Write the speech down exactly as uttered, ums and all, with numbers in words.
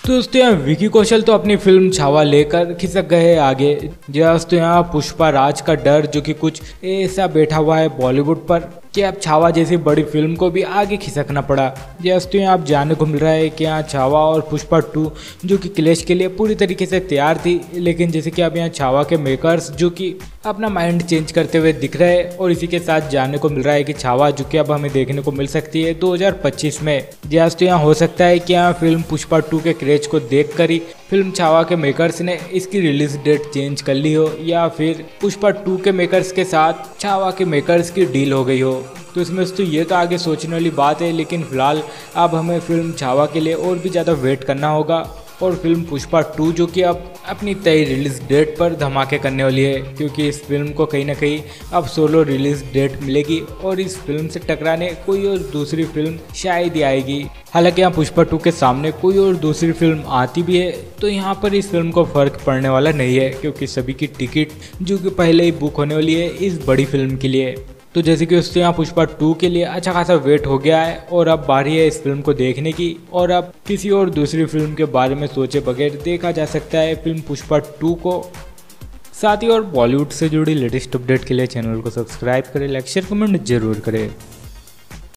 तो दोस्तों यहाँ विकी कौशल तो अपनी फिल्म छावा लेकर खिसक गए आगे। जी दोस्तों यहाँ पुष्पा राज का डर जो कि कुछ ऐसा बैठा हुआ है बॉलीवुड पर कि अब छावा जैसी बड़ी फिल्म को भी आगे खिसकना पड़ा। जी दोस्तों यहाँ आप जानने को मिल रहा है कि यहाँ छावा और पुष्पा टू जो कि क्लैश के लिए पूरी तरीके से तैयार थी, लेकिन जैसे कि अब यहाँ छावा के मेकर्स जो कि अपना माइंड चेंज करते हुए दिख रहे हैं और इसी के साथ जानने को मिल रहा है कि छावा जो कि अब हमें देखने को मिल सकती है दो हज़ार पच्चीस में। जी दोस्तों यहाँ हो सकता है कि यहाँ फिल्म पुष्पा टू के क्रेज को देख कर ही फिल्म छावा के मेकर्स ने इसकी रिलीज डेट चेंज कर ली हो, या फिर पुष्पा टू के मेकर्स के साथ छावा के मेकर्स की डील हो गई हो। तो इसमें तो ये तो आगे सोचने वाली बात है, लेकिन फिलहाल अब हमें फिल्म छावा के लिए और भी ज़्यादा वेट करना होगा और फिल्म पुष्पा टू जो कि अब अपनी तय रिलीज डेट पर धमाके करने वाली है, क्योंकि इस फिल्म को कहीं ना कहीं अब सोलो रिलीज डेट मिलेगी और इस फिल्म से टकराने कोई और दूसरी फिल्म शायद ही आएगी। हालांकि यहाँ पुष्पा टू के सामने कोई और दूसरी फिल्म आती भी है तो यहाँ पर इस फिल्म को फर्क पड़ने वाला नहीं है, क्योंकि सभी की टिकट जो कि पहले ही बुक होने वाली है इस बड़ी फिल्म के लिए। तो जैसे कि उससे यहाँ पुष्पा टू के लिए अच्छा खासा वेट हो गया है और अब बारी है इस फिल्म को देखने की, और अब किसी और दूसरी फिल्म के बारे में सोचे बगैर देखा जा सकता है फिल्म पुष्पा टू को। साथ ही और बॉलीवुड से जुड़ी लेटेस्ट अपडेट के लिए चैनल को सब्सक्राइब करें, लाइक शेयर कमेंट जरूर करें।